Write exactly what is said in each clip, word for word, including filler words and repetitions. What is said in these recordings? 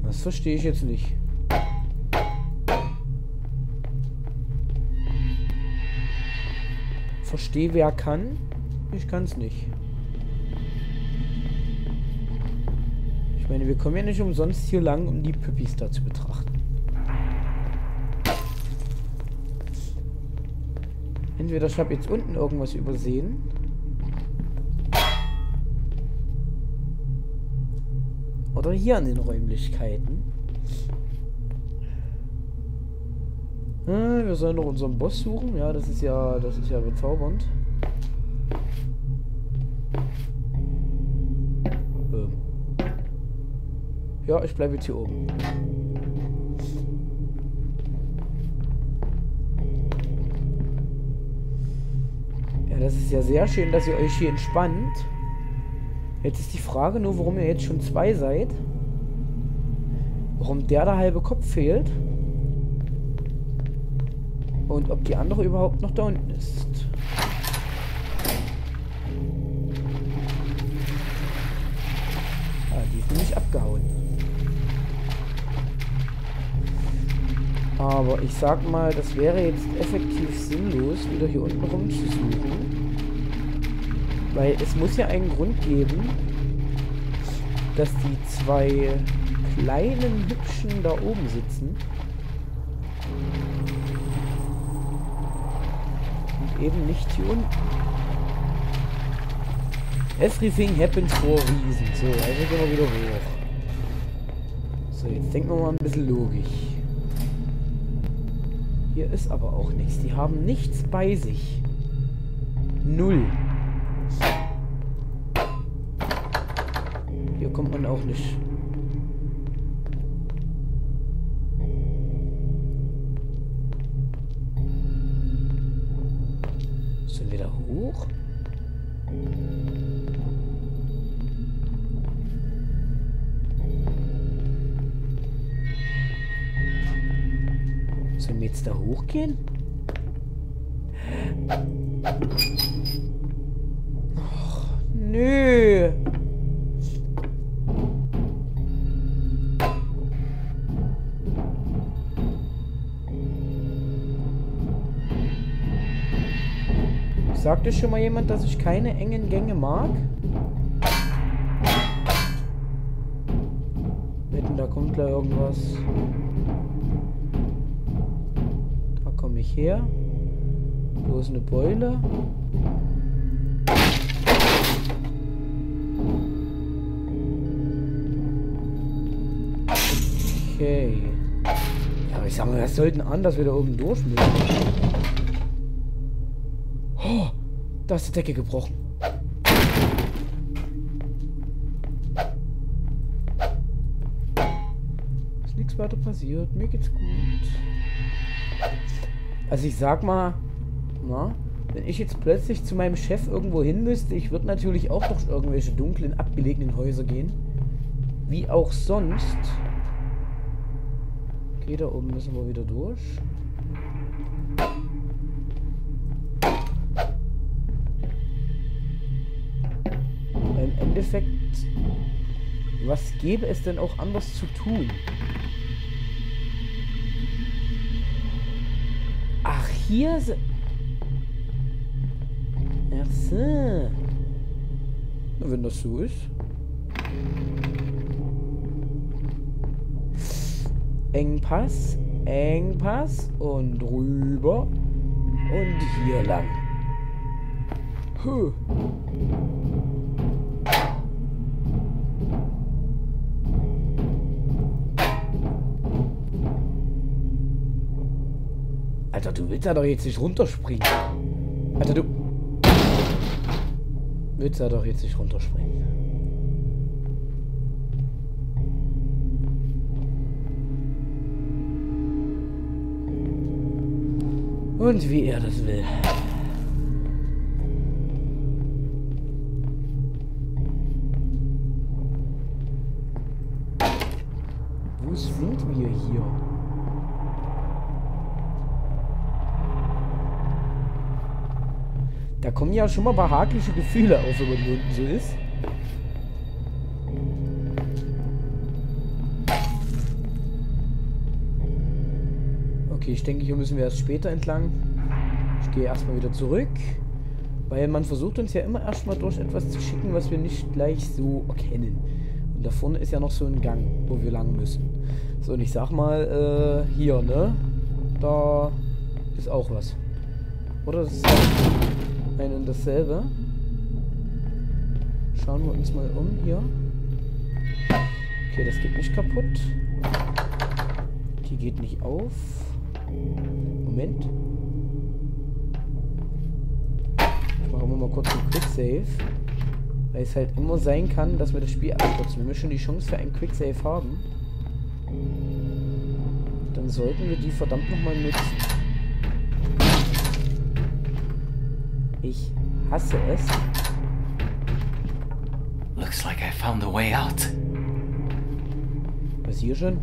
Das verstehe ich jetzt nicht. Verstehe, wer kann. Ich kann es nicht. Ich meine, wir kommen ja nicht umsonst hier lang, um die Püppis da zu betrachten. Entweder ich habe jetzt unten irgendwas übersehen. Oder hier in den Räumlichkeiten. Hm, wir sollen noch unseren Boss suchen. Ja, das ist ja, das ist ja bezaubernd. Ähm. Ja, ich bleibe jetzt hier oben. Ja, das ist ja sehr schön, dass ihr euch hier entspannt. Jetzt ist die Frage nur, warum ihr jetzt schon zwei seid. Warum der der halbe Kopf fehlt. Und ob die andere überhaupt noch da unten ist. Ah, die ist nämlich abgehauen. Aber ich sag mal, das wäre jetzt effektiv sinnlos, wieder hier unten rumzusuchen. Weil es muss ja einen Grund geben, dass die zwei kleinen Hübschen da oben sitzen. Und eben nicht hier unten. Everything happens for a reason. So, also gehen wir wieder hoch. So, jetzt denken wir mal ein bisschen logisch. Hier ist aber auch nichts. Die haben nichts bei sich. Null. Hier kommt man auch nicht. Sollen wir da hoch? Sollen wir jetzt da hochgehen? Och, nö. Sagte schon mal jemand, dass ich keine engen Gänge mag? Wetten, da kommt gleich irgendwas. Da komme ich her. Bloß eine Beule. Okay. Ja, aber ich sag mal, was sollten an, dass wir da oben durch müssen? Oh, da ist die Decke gebrochen. Ist nichts weiter passiert. Mir geht's gut. Also ich sag mal, na, wenn ich jetzt plötzlich zu meinem Chef irgendwo hin müsste, ich würde natürlich auch durch irgendwelche dunklen, abgelegenen Häuser gehen. Wie auch sonst. Okay, da oben müssen wir wieder durch. Im Endeffekt, was gäbe es denn auch anders zu tun? Ach, hier sind... Ach so. Na, wenn das so ist. Engpass, Engpass und rüber und hier lang. Huh. Alter, du willst ja doch jetzt nicht runterspringen. Alter, du... Willst ja doch jetzt nicht runterspringen. Und wie er das will. Wo sind wir hier? Da kommen ja schon mal behagliche Gefühle auf, wenn man hier unten so ist. Okay, ich denke, hier müssen wir erst später entlang. Ich gehe erstmal wieder zurück. Weil man versucht uns ja immer erstmal durch etwas zu schicken, was wir nicht gleich so erkennen. Und da vorne ist ja noch so ein Gang, wo wir lang müssen. So, und ich sag mal, äh, hier, ne? Da ist auch was. Oder das ist ein und dasselbe. Schauen wir uns mal um hier. Okay, das geht nicht kaputt. Die geht nicht auf. Moment. Ich mache mal kurz einen Quick Save. Weil es halt immer sein kann, dass wir das Spiel abkürzen. Wenn wir schon die Chance für einen Quick Save haben, dann sollten wir die verdammt nochmal nutzen. Ich hasse es. Looks like I found a way out. Was hier schon?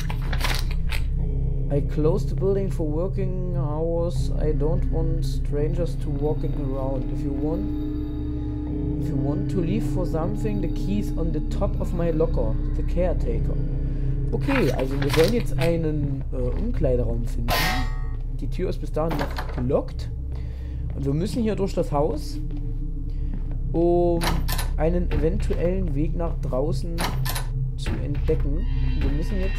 I closed the building for working hours. I don't want strangers to walking around. If you want, if you want to leave for something, the key is on the top of my locker. The caretaker. Okay, also wir sollen jetzt einen äh, Umkleideraum finden. Die Tür ist bis dahin noch gelockt. Und wir müssen hier durch das Haus, um einen eventuellen Weg nach draußen zu entdecken. Wir müssen jetzt...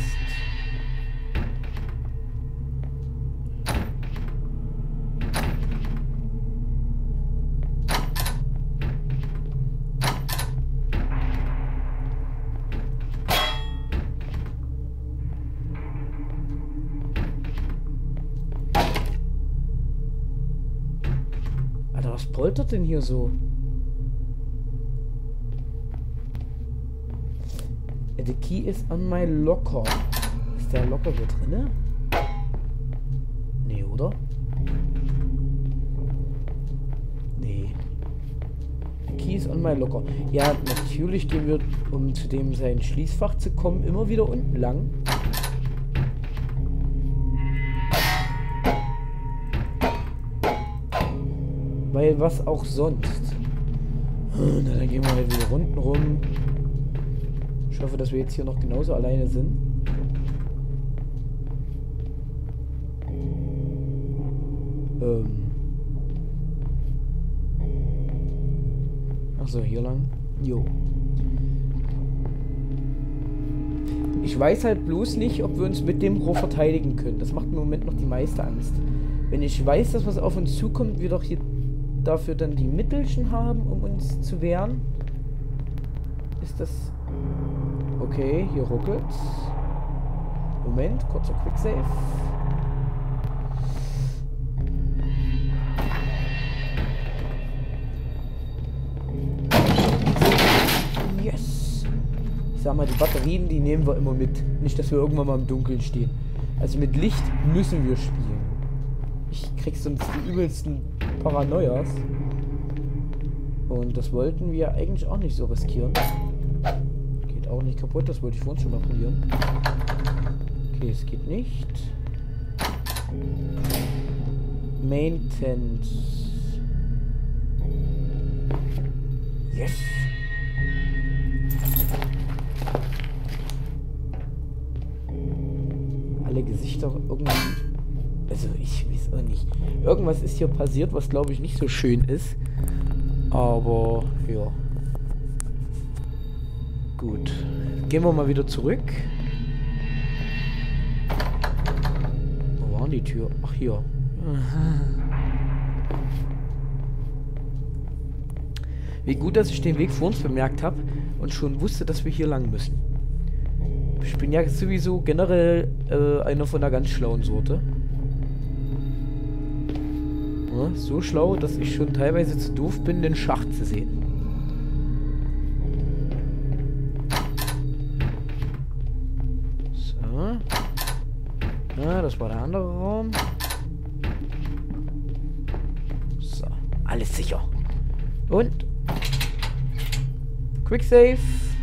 Alter, was poltert denn hier so? The key is on my locker. Ist der Locker hier drinne? Nee, oder? Nee. The key is on my locker. Ja, natürlich gehen wir, um zu dem sein Schließfach zu kommen, immer wieder unten lang. Weil was auch sonst. Na, dann gehen wir halt wieder unten rum. Ich hoffe, dass wir jetzt hier noch genauso alleine sind. Ähm. Achso, hier lang. Jo. Ich weiß halt bloß nicht, ob wir uns mit dem Rohr verteidigen können. Das macht im Moment noch die meiste Angst. Wenn ich weiß, dass was auf uns zukommt, wir doch hier dafür dann die Mittelchen haben, um uns zu wehren. Ist das... Okay, hier ruckelt's. Moment, kurzer Quicksave. Yes! Ich sag mal, die Batterien, die nehmen wir immer mit. Nicht, dass wir irgendwann mal im Dunkeln stehen. Also mit Licht müssen wir spielen. Ich krieg sonst die übelsten Paranoias. Und das wollten wir eigentlich auch nicht so riskieren. Geht auch nicht kaputt, das wollte ich vorhin schon mal probieren. Okay, es geht nicht. Maintenance. Yes! Alle Gesichter irgendwie... Also ich weiß auch nicht. Irgendwas ist hier passiert, was glaube ich nicht so schön ist. Aber ja. Gut. Gehen wir mal wieder zurück. Wo war die Tür? Ach, hier. Wie gut, dass ich den Weg vor uns bemerkt habe und schon wusste, dass wir hier lang müssen. Ich bin ja sowieso generell äh, einer von der ganz schlauen Sorte. Ja, so schlau, dass ich schon teilweise zu doof bin, den Schacht zu sehen. So. Ja, das war der andere Raum. So, alles sicher. Und Quick Save.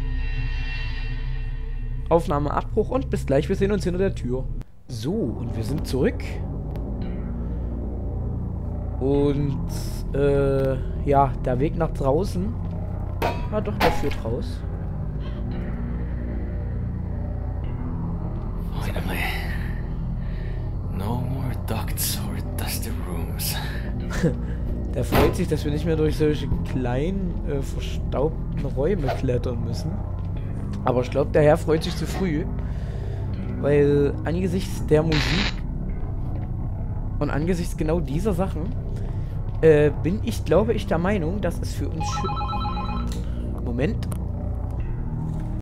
Aufnahme Abbruch und bis gleich, wir sehen uns hinter der Tür. So, und wir sind zurück. Und, äh, ja, der Weg nach draußen. Ah, doch, der führt raus. Finally. No more Der freut sich, dass wir nicht mehr durch solche kleinen, äh, verstaubten Räume klettern müssen. Aber ich glaube, der Herr freut sich zu früh. Weil angesichts der Musik und angesichts genau dieser Sachen äh, bin ich, glaube ich, der Meinung, dass es für uns schön... Moment.